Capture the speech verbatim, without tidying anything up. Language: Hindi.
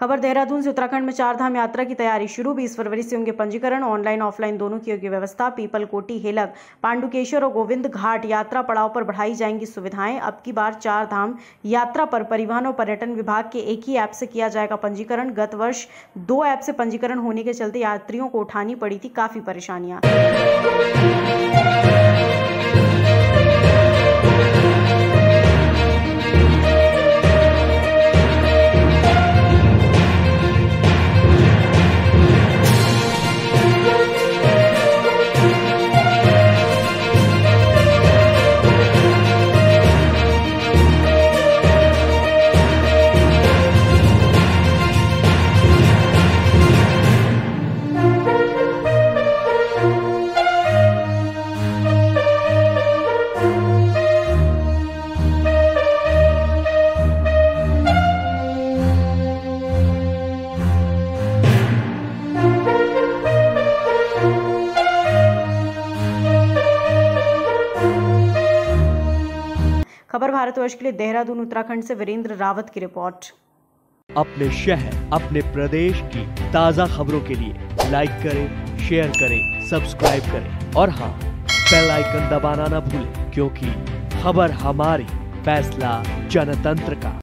खबर देहरादून से। उत्तराखंड में चार धाम यात्रा की तैयारी शुरू। बीस फरवरी से होंगे पंजीकरण। ऑनलाइन ऑफलाइन दोनों की होगी व्यवस्था। पीपल कोटी, हेलक, पांडुकेश्वर और गोविंद घाट यात्रा पड़ाव पर बढ़ाई जाएंगी सुविधाएं। अब की बार चार धाम यात्रा पर परिवहन और पर्यटन विभाग के एक ही ऐप से किया जाएगा पंजीकरण। गत वर्ष दो ऐप से पंजीकरण होने के चलते यात्रियों को उठानी पड़ी थी काफी परेशानियां। खबर भारतवर्ष के लिए देहरादून उत्तराखंड से वीरेंद्र रावत की रिपोर्ट। अपने शहर, अपने प्रदेश की ताजा खबरों के लिए लाइक करें, शेयर करें, सब्सक्राइब करें और हाँ, बेल आइकन दबाना ना भूलें, क्योंकि खबर हमारी, फैसला जनतंत्र का।